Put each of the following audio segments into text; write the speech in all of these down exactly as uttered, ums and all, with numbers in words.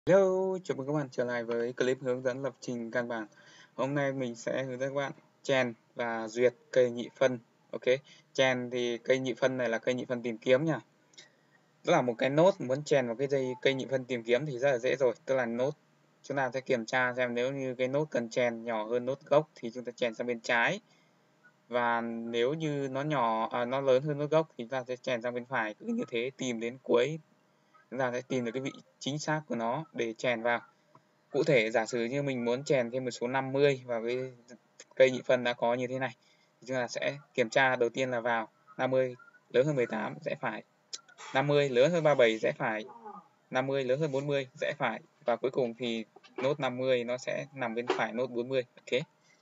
Hello, chào mừng các bạn trở lại với clip hướng dẫn lập trình căn bản. Hôm nay mình sẽ hướng dẫn các bạn chèn và duyệt cây nhị phân. Ok, chèn thì cây nhị phân này là cây nhị phân tìm kiếm nha. Tức là một cái nốt muốn chèn vào cái dây cây nhị phân tìm kiếm thì rất là dễ rồi. Tức là nốt chúng ta sẽ kiểm tra xem nếu như cái nốt cần chèn nhỏ hơn nốt gốc thì chúng ta chèn sang bên trái. Và nếu như nó nhỏ, à, nó lớn hơn nốt gốc thì chúng ta sẽ chèn sang bên phải. Cứ như thế tìm đến cuối chúng ta sẽ tìm được cái vị chính xác của nó để chèn vào. Cụ thể giả sử như mình muốn chèn thêm một số năm mươi vào cái cây nhị phân đã có như thế này thì chúng ta sẽ kiểm tra đầu tiên là vào năm mươi lớn hơn mười tám rẽ phải, năm mươi lớn hơn ba mươi bảy rẽ phải, năm mươi lớn hơn bốn mươi rẽ phải, và cuối cùng thì nốt năm mươi nó sẽ nằm bên phải nốt bốn mươi. Ok.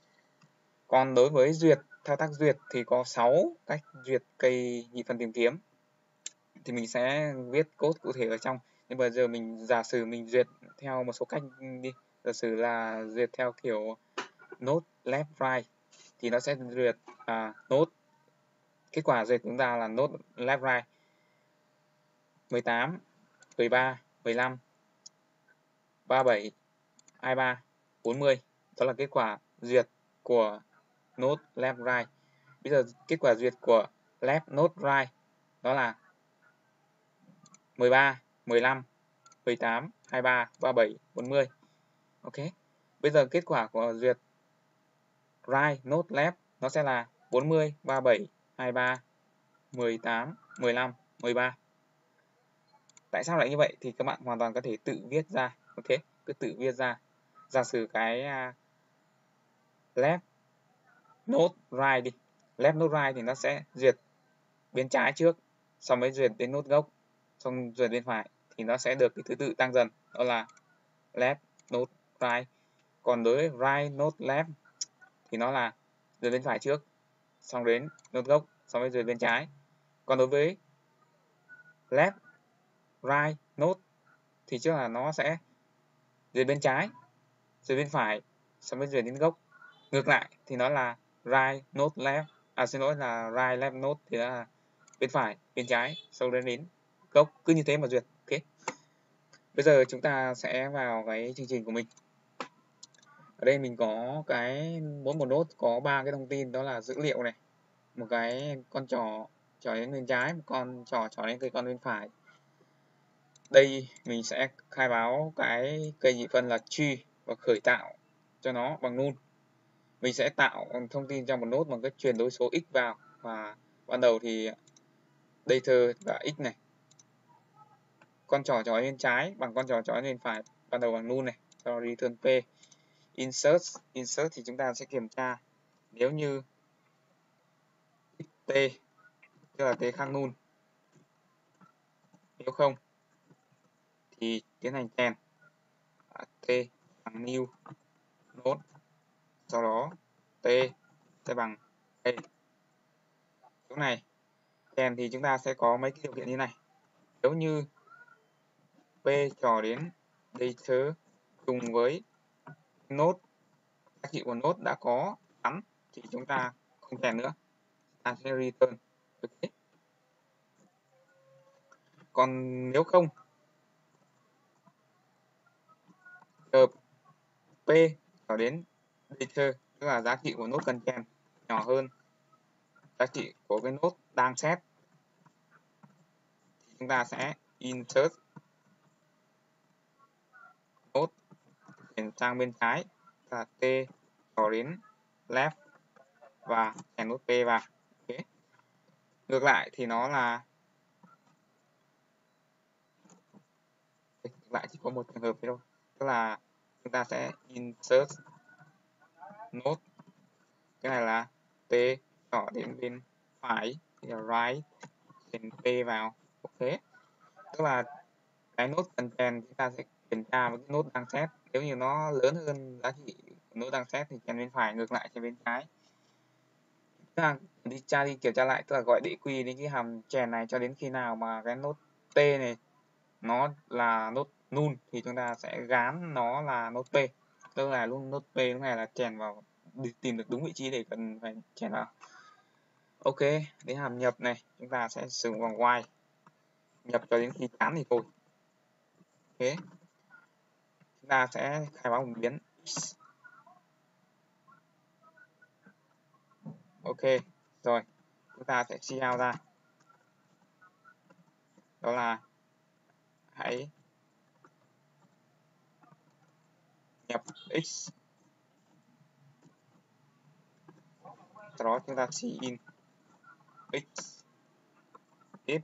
Còn đối với duyệt, thao tác duyệt thì có sáu cách duyệt cây nhị phân tìm kiếm. Thì mình sẽ viết code cụ thể ở trong. Nhưng bây giờ mình giả sử mình duyệt theo một số cách đi. Giả sử là duyệt theo kiểu node left right thì nó sẽ duyệt à, node, kết quả duyệt chúng ta là node left right mười tám, mười ba, mười lăm, ba mươi bảy, hai mươi ba, bốn mươi. Đó là kết quả duyệt của node left right. Bây giờ kết quả duyệt của left node right đó là mười ba, mười lăm, mười tám, hai mươi ba, ba mươi bảy, bốn mươi. Ok. Bây giờ kết quả của duyệt right node left nó sẽ là bốn mươi, ba mươi bảy, hai mươi ba, mười tám, mười lăm, mười ba. Tại sao lại như vậy thì các bạn hoàn toàn có thể tự viết ra. Ok, cứ tự viết ra. Giả sử cái uh, left node right đi. Left node right thì nó sẽ duyệt bên trái trước, xong mới duyệt đến node gốc, xong duyệt bên phải thì nó sẽ được cái thứ tự tăng dần, đó là left node right. Còn đối với right node left thì nó là duyệt bên phải trước, xong đến node gốc, xong mới duyệt bên trái. Còn đối với left right node thì trước là nó sẽ duyệt bên trái, duyệt bên phải, xong mới duyệt đến gốc. Ngược lại thì nó là right node left, à xin lỗi là right left node thì là bên phải, bên trái, sau đó đến gốc. Cứ như thế mà duyệt. Ok. Bây giờ chúng ta sẽ vào cái chương trình của mình. Ở đây mình có cái mỗi một node có ba cái thông tin, đó là dữ liệu này, một cái con trỏ trỏ đến bên trái, một con trỏ trỏ đến cây con bên phải. Đây mình sẽ khai báo cái cây nhị phân là tree và khởi tạo cho nó bằng null. Mình sẽ tạo thông tin trong một node bằng cách truyền đối số x vào, và ban đầu thì data là x này, con trỏ trỏ bên trái bằng con trỏ trỏ bên phải ban đầu bằng null này, sau đó return p. Insert insert thì chúng ta sẽ kiểm tra nếu như t tức là t khác null, nếu không thì tiến hành chèn t bằng new node, sau đó t sẽ bằng a. Chỗ này chèn thì chúng ta sẽ có mấy cái điều kiện như này. Nếu như p trỏ đến data trùng với node, giá trị của node đã có sẵn thì chúng ta không chèn nữa, ta sẽ return. Okay. Còn nếu không, giờ p trỏ đến data tức là giá trị của node cần chèn nhỏ hơn giá trị của cái node đang set thì chúng ta sẽ insert node chuyển sang bên trái là t trỏ đến left và chèn node p vào. Okay. Ngược lại thì nó là ngược lại chỉ có một trường hợp thôi, tức là chúng ta sẽ insert node, cái này là t trỏ đến bên phải thì là right, chèn p vào. Ok. Tức là cái node cần chèn chúng ta sẽ kiểm tra với cái node đang set, nếu như nó lớn hơn giá trị của node đang set thì chèn bên phải, ngược lại chèn bên trái. Tức là đi tra đi kiểm tra lại, tức là gọi đĩa quy đến cái hàm chèn này cho đến khi nào mà cái node t này nó là node null thì chúng ta sẽ gán nó là node p, tức là luôn node p lúc này là chèn vào, tìm được đúng vị trí để cần phải chèn vào. Ok, đến hàm nhập này chúng ta sẽ sử dụng vòng while nhập cho đến khi chán thì thôi. Ok. chúng ta sẽ khai báo một biến x. Ok rồi, chúng ta sẽ chia out ra, đó là hãy nhập x, sau đó chúng ta chỉ in x if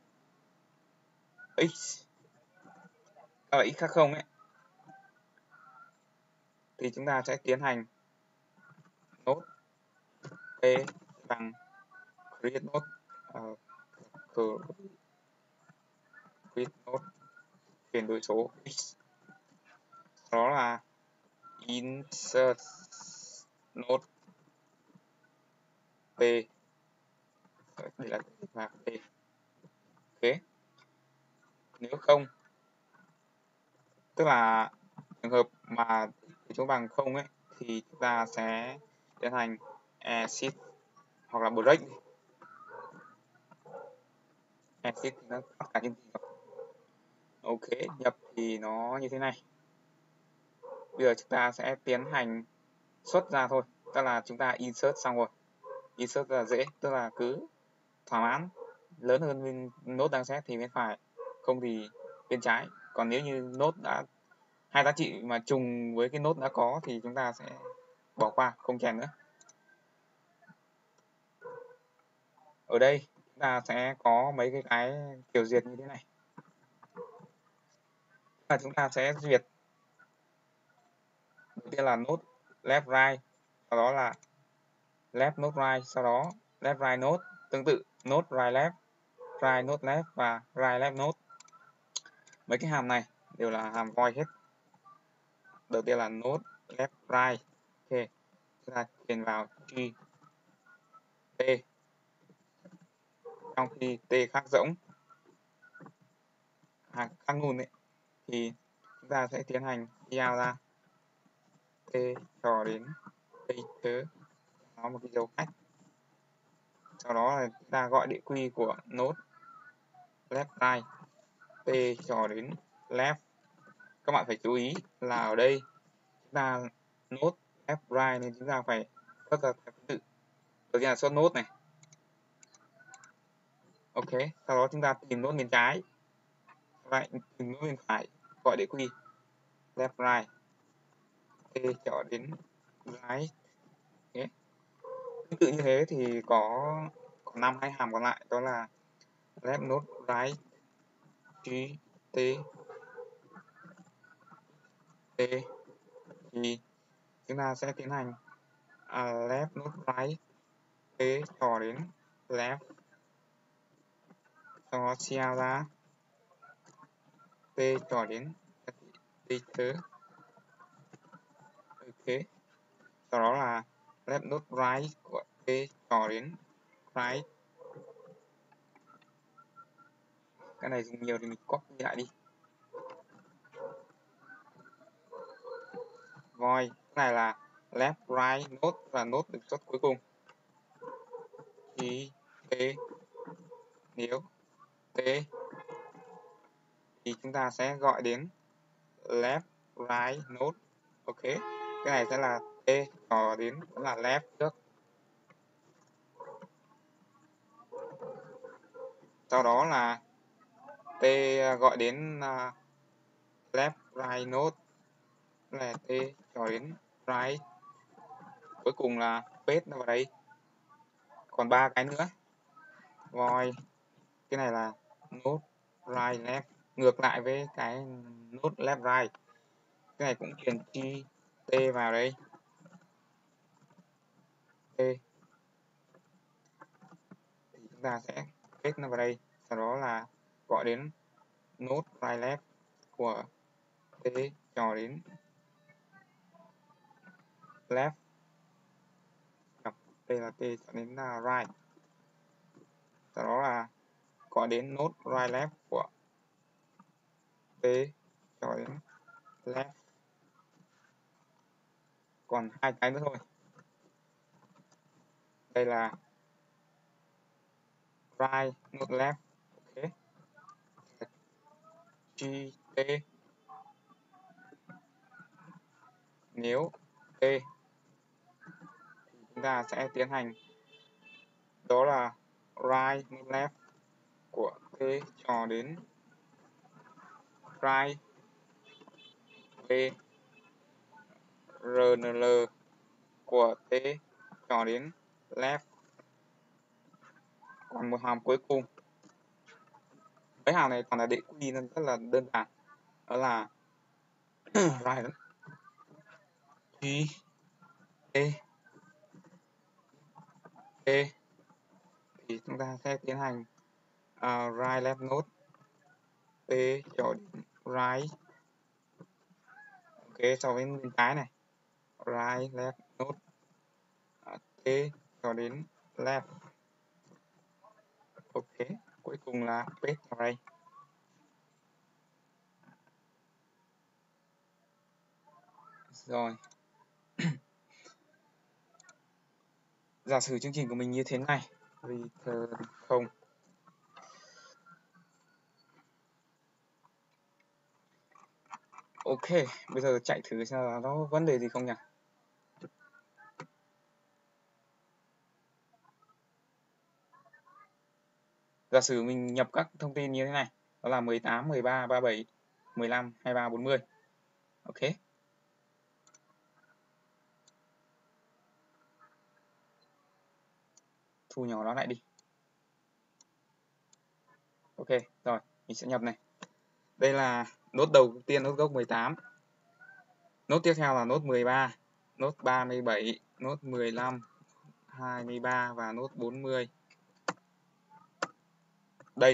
x ở x khác không ấy, thì chúng ta sẽ tiến hành nốt p bằng create node uh, create node chuyển đổi số x, đó là insert node p, đây là và p. Ok, nếu không, tức là trường hợp mà chúng bằng không ấy, thì chúng ta sẽ tiến hành exit hoặc là break. Exit thì nó tất cả chương trình. Ok, nhập thì nó như thế này. Bây giờ chúng ta sẽ tiến hành xuất ra thôi, tức là chúng ta insert xong rồi. Insert là dễ, tức là cứ thỏa mãn lớn hơn bên nốt đang set thì bên phải, không thì bên trái. Còn nếu như nốt đã hai giá trị mà trùng với cái nốt đã có thì chúng ta sẽ bỏ qua, không chèn nữa. Ở đây chúng ta sẽ có mấy cái cái kiểu duyệt như thế này, là chúng ta sẽ duyệt đầu tiên là nốt left right, sau đó là left node right, sau đó left right node, tương tự node right left, right node left và right left node. Mấy cái hàm này đều là hàm void hết. Đầu tiên là node left right. Ok, chúng ta truyền vào g t, trong khi t khác rỗng, hàng khác null ấy, thì chúng ta sẽ tiến hành giao ra t cho đến đây tớ nó một cái dấu cách, sau đó là chúng ta gọi địa quy của node left right t cho đến left. Các bạn phải chú ý là ở đây chúng ta node left right nên chúng ta phải xuất ra thứ tự. Đầu tiên là xuất node này. Ok, sau đó chúng ta tìm node bên trái, lại tìm node bên phải, gọi địa quy left right t cho đến right. Okay. Tương tự như thế thì có có năm hai hàm còn lại, đó là left node right g t t, thì chúng ta sẽ tiến hành uh, left node right t cho đến left, sau đó chia ra t cho đến teacher. Ok, sau đó là left node right của t cho đến right. Cái này dùng nhiều thì mình copy lại đi. Void, cái này là left right node và node được xuất cuối cùng. Thì t, nếu t thì chúng ta sẽ gọi đến left right node. Ok, cái này sẽ là t cho đến vẫn là left trước, sau đó là t gọi đến uh, left right node là t cho đến right, cuối cùng là paste nó vào đây. Còn ba cái nữa, void, cái này là node right left, ngược lại với cái node left right. Cái này cũng truyền chi t vào đây, t thì chúng ta sẽ paste nó vào đây, sau đó là gọi đến node right left của t cho đến left, đây là t cho đến uh, right, sau đó là gọi đến node right left của t cho đến left. Còn hai cái nữa thôi, đây là right node left. Ok, g t nếu T chúng ta sẽ tiến hành đó là right left của T cho đến right V rờ en lờ của T cho đến left. Còn một hàm cuối cùng, mấy hàm này toàn là định quy nên rất là đơn giản, đó là right G T T thì chúng ta sẽ tiến hành uh, right left node T cho đến right. Ok, so với bên trái này right left node uh, T cho đến left. Ok, cuối cùng là paste array. Rồi. Giả sử chương trình của mình như thế này, return không. Ok, bây giờ chạy thử xem là nó vấn đề gì không nhỉ? Giả sử mình nhập các thông tin như thế này, đó là mười tám, mười ba, ba mươi bảy, mười lăm, hai mươi ba, bốn mươi. Ok. Thu nhỏ nó lại đi. Ok, rồi, mình sẽ nhập này. Đây là nốt đầu tiên, nốt gốc mười tám. Nốt tiếp theo là nốt mười ba, nốt ba mươi bảy, nốt mười lăm, hai mươi ba và nốt bốn mươi. Đây.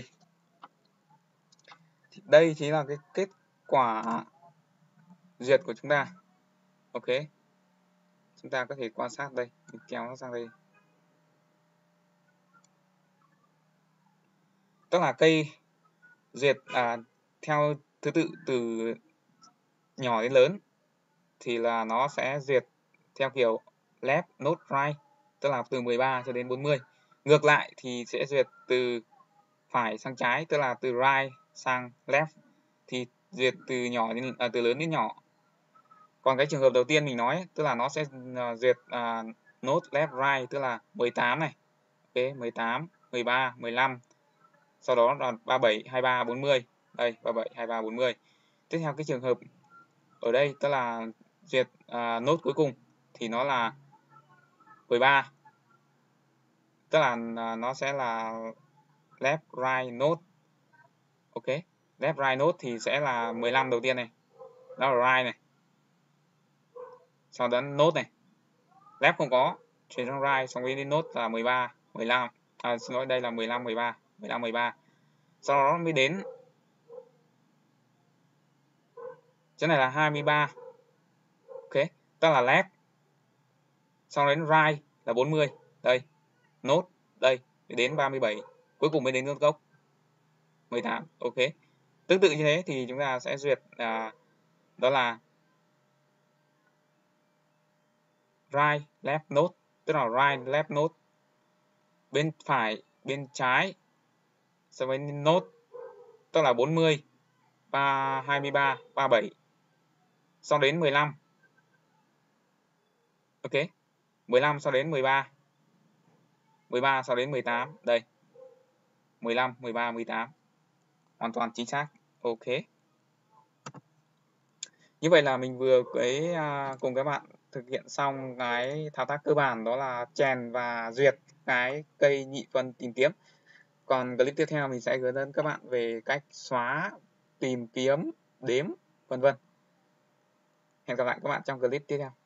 Thì đây chính là cái kết quả duyệt của chúng ta. Ok. Chúng ta có thể quan sát đây, mình kéo nó sang đây. Tức là cây duyệt à, theo thứ tự từ nhỏ đến lớn thì là nó sẽ duyệt theo kiểu left node right, tức là từ mười ba cho đến bốn mươi. Ngược lại thì sẽ duyệt từ phải sang trái, tức là từ right sang left, thì duyệt từ nhỏ đến à, từ lớn đến nhỏ. Còn cái trường hợp đầu tiên mình nói, tức là nó sẽ uh, duyệt uh, node left right, tức là mười tám này. Ok, mười tám, mười ba, mười lăm. Sau đó là ba mươi bảy, hai mươi ba, bốn mươi. Đây, ba mươi bảy, hai mươi ba, bốn mươi. Tiếp theo cái trường hợp ở đây, tức là duyệt uh, node cuối cùng thì nó là mười ba. Tức là uh, nó sẽ là left right node. Ok, left right node thì sẽ là mười lăm đầu tiên này. Đó là right này. Sau đó node này. Left không có, chuyển sang right, xong đến node là mười ba, mười lăm. À, xin lỗi, đây là mười lăm, mười ba, mười lăm, mười ba. Sau đó mới đến chỗ này là hai mươi ba. Ok, tức là left. Sau đến right là bốn mươi. Đây, node, đây, đến ba mươi bảy. Cuối cùng mới đến node gốc mười tám. Ok, tương tự như thế thì chúng ta sẽ duyệt à, đó là right left node, tức là right left node. Bên phải, bên trái so với node, tức là bốn mươi, ba, hai mươi ba, ba mươi bảy. Sau đến mười lăm. Ok, mười lăm sau đến mười ba. mười ba sau đến mười tám. Đây, mười lăm, mười ba, mười tám. Hoàn toàn chính xác. Ok. Như vậy là mình vừa cái uh, cùng các bạn thực hiện xong cái thao tác cơ bản, đó là chèn và duyệt cái cây nhị phân tìm kiếm. Còn clip tiếp theo mình sẽ hướng dẫn các bạn về cách xóa, tìm kiếm, đếm, vân vân. Hẹn gặp lại các bạn trong clip tiếp theo.